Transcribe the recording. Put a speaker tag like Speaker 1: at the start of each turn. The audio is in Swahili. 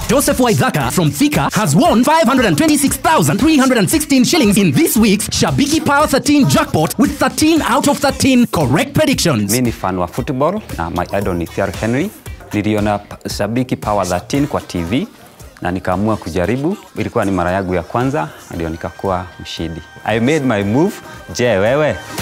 Speaker 1: Joseph Waithaka from Thika has won 526,316 shillings in this week's Shabiki Power 13 jackpot with 13 out of 13 correct predictions.
Speaker 2: Mimi ni fan wa football na my idol ni Thierry Henry. Niliona Shabiki Power 13 kwa TV na nikaamua kujaribu. Ilikuwa ni mara yangu ya kwanza, ndio nikakuwa mshindi. I made my move. Je, wewe?